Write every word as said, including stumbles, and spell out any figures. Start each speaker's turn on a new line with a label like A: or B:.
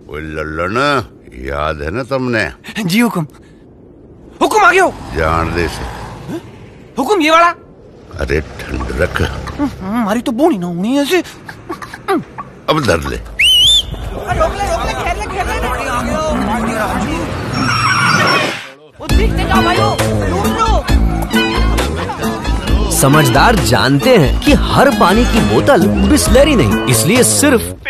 A: वो लल्लन, याद है ना तुमने?
B: जी हुकुम। हुकुम आ गया।
A: जान दे से।
B: हुकुम ये वाला।
A: अरे ठंड रख।
B: हमारी तो बोनी ना होनी ऐसे।
A: अब धर ले।
B: रोक ले, रोक ले, खेल ले, खेल ले। वो देखते जाओ भाइयों, लूट लो।
C: समझदार जानते हैं कि हर पानी की बोतल बिस्लेरी नहीं, इसलिए सिर्फ